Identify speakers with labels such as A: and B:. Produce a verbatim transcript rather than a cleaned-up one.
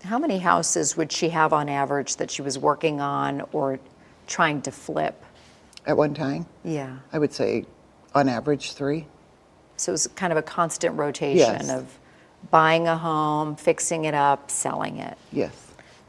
A: How many houses would she have on average that she was working on or trying to flip?
B: At one time?
A: Yeah.
B: I would say on average three.
A: So it was kind of a constant rotation
B: Yes.
A: of buying a home, fixing it up, selling it.
B: Yes.